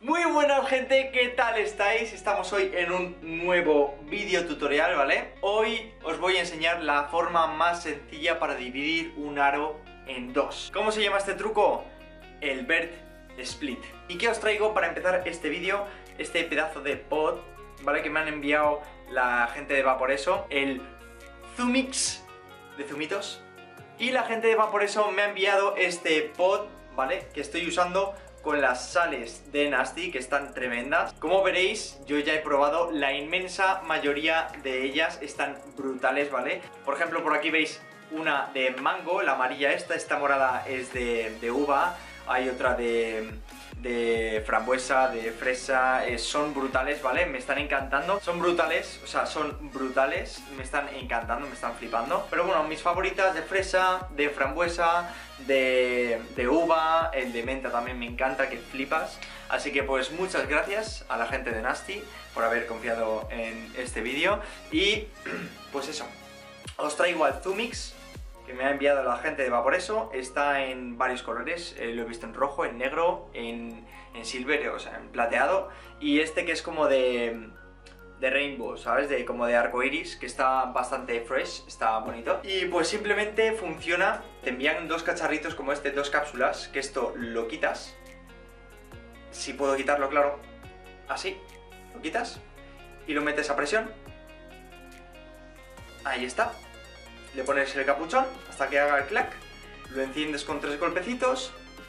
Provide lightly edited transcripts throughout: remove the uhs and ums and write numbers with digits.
Muy buenas gente, ¿qué tal estáis? Estamos hoy en un nuevo vídeo tutorial, ¿vale? Hoy os voy a enseñar la forma más sencilla para dividir un aro en dos. ¿Cómo se llama este truco? El Bird Split. ¿Y qué os traigo para empezar este vídeo? Este pedazo de pod, ¿vale? Que me han enviado la gente de Vaporesso, el Zumix de zumitos. Y la gente de Vaporesso me ha enviado este pod, ¿vale? Que estoy usando con las sales de Nasty, que están tremendas. Como veréis, yo ya he probado la inmensa mayoría de ellas, están brutales, ¿vale? Por ejemplo, por aquí veis una de mango, la amarilla esta morada es de uva, hay otra de frambuesa, de fresa, son brutales, ¿vale? Me están encantando, son brutales, o sea, son brutales, me están encantando, me están flipando. Pero bueno, mis favoritas de fresa, de frambuesa, de uva, el de menta también me encanta, que flipas. Así que pues muchas gracias a la gente de Nasty por haber confiado en este vídeo. Y pues eso, os traigo al Zumix, que me ha enviado la gente de Vaporesso. Está en varios colores, lo he visto en rojo, en negro, en silver, o sea, en plateado. Y este que es como de rainbow, ¿sabes? Como de arco iris, que está bastante fresh, está bonito. Y pues simplemente funciona, te envían dos cacharritos como este, dos cápsulas, que esto lo quitas. Si puedo quitarlo, claro, así, lo quitas y lo metes a presión. Ahí está. Le pones el capuchón hasta que haga el clac, lo enciendes con 3 golpecitos.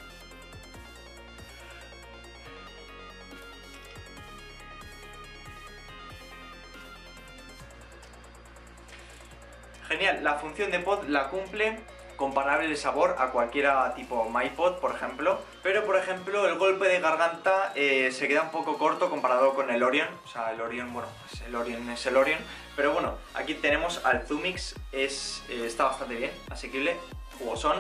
Genial, la función de pod la cumple, comparable el sabor a cualquiera tipo MyPod, por ejemplo. Pero, por ejemplo, el golpe de garganta se queda un poco corto comparado con el Orion. O sea, el Orion, bueno, pues el Orion es el Orion. Pero bueno, aquí tenemos al Zumix, está bastante bien, asequible, jugosón.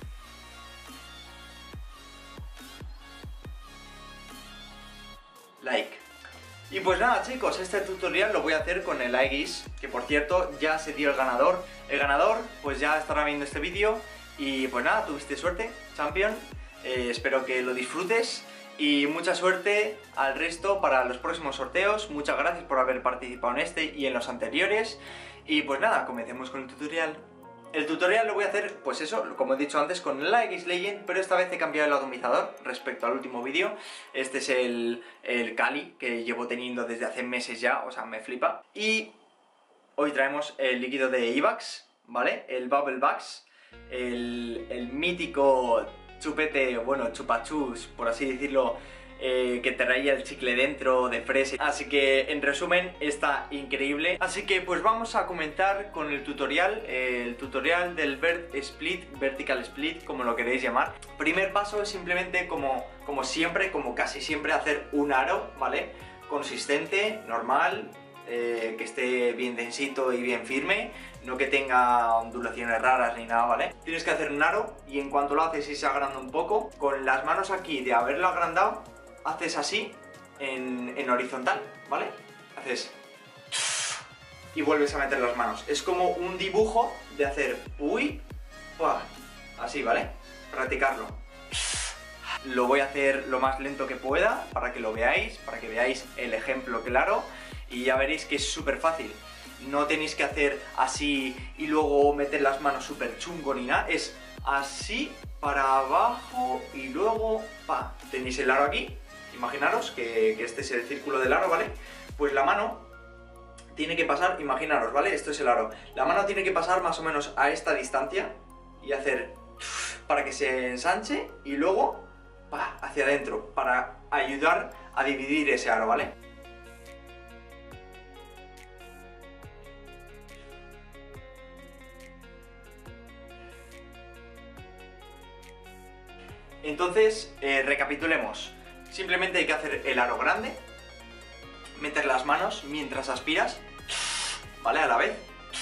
Like. Y pues nada chicos, este tutorial lo voy a hacer con el iGeese, que por cierto ya se dio el ganador. El ganador pues ya estará viendo este vídeo y pues nada, tuviste suerte, champion. Espero que lo disfrutes y mucha suerte al resto para los próximos sorteos. Muchas gracias por haber participado en este y en los anteriores. Y pues nada, comencemos con el tutorial. El tutorial lo voy a hacer, pues eso, como he dicho antes, con el iGeese Legend, pero esta vez he cambiado el atomizador respecto al último vídeo. Este es el Kali, que llevo teniendo desde hace meses ya, o sea, me flipa. Y hoy traemos el líquido de Ivax, ¿vale? El Bubble Bugs, el mítico chupete, bueno, chupachus, por así decirlo, que te traía el chicle dentro de fresa. Así que en resumen está increíble. Así que pues vamos a comenzar con el tutorial del Bird Split, Vertical Split, como lo queréis llamar. Primer paso es simplemente como siempre, como casi siempre, hacer un aro, ¿vale? Consistente, normal, que esté bien densito y bien firme, no que tenga ondulaciones raras ni nada, ¿vale? Tienes que hacer un aro y en cuanto lo haces y se agranda un poco, con las manos aquí de haberlo agrandado, haces así en horizontal, ¿vale? Haces y vuelves a meter las manos. Es como un dibujo de hacer uy, ¡pua! Así, ¿vale? Practicarlo. Lo voy a hacer lo más lento que pueda para que lo veáis, para que veáis el ejemplo claro y ya veréis que es súper fácil. No tenéis que hacer así y luego meter las manos súper chungo ni nada. Es así para abajo y luego pa. Tenéis el aro aquí. Imaginaros que este es el círculo del aro, ¿vale? Pues la mano tiene que pasar, imaginaros, ¿vale? Esto es el aro. La mano tiene que pasar más o menos a esta distancia y hacer para que se ensanche y luego pa, hacia adentro, para ayudar a dividir ese aro, ¿vale? Entonces, recapitulemos. Simplemente hay que hacer el aro grande, meter las manos mientras aspiras, ¿vale? A la vez.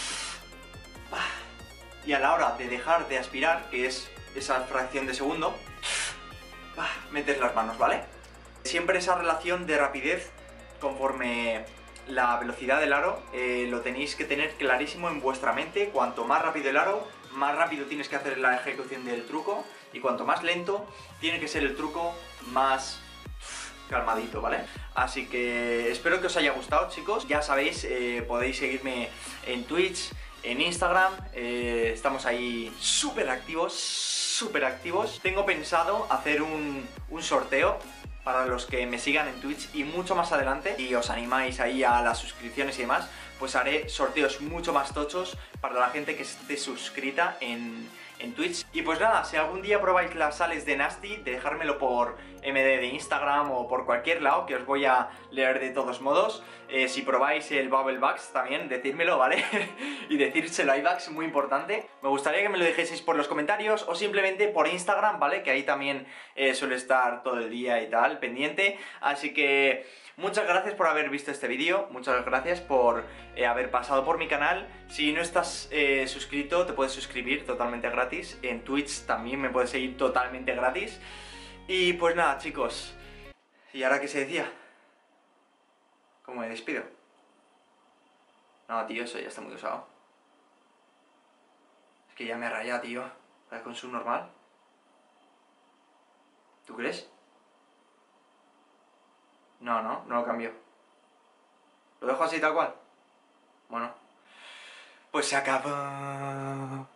Y a la hora de dejar de aspirar, que es esa fracción de segundo, metes las manos, ¿vale? Siempre esa relación de rapidez conforme la velocidad del aro lo tenéis que tener clarísimo en vuestra mente. Cuanto más rápido el aro, más rápido tienes que hacer la ejecución del truco, y cuanto más lento tiene que ser el truco, más calmadito, ¿vale? Así que espero que os haya gustado, chicos. Ya sabéis, podéis seguirme en Twitch, en Instagram, estamos ahí súper activos. Tengo pensado hacer un sorteo para los que me sigan en Twitch, y mucho más adelante, y os animáis ahí a las suscripciones y demás, pues haré sorteos mucho más tochos para la gente que esté suscrita en Twitch. Y pues nada, si algún día probáis las sales de Nasty, dejármelo por MD de Instagram o por cualquier lado, que os voy a leer de todos modos. Si probáis el Bubble Bugs también, decírmelo, ¿vale? Y decírselo a iVax, muy importante. Me gustaría que me lo dejeseis por los comentarios o simplemente por Instagram, ¿vale? Que ahí también suele estar todo el día y tal, pendiente. Así que muchas gracias por haber visto este vídeo, muchas gracias por haber pasado por mi canal. Si no estás suscrito, te puedes suscribir totalmente gratis. En Twitch también me puedes seguir totalmente gratis. Y pues nada, chicos. ¿Y ahora qué se decía? ¿Cómo me despido? No, tío, eso ya está muy usado. Es que ya me raya, tío. Con su normal. ¿Tú crees? No lo cambio. ¿Lo dejo así tal cual? Bueno, pues se acabó.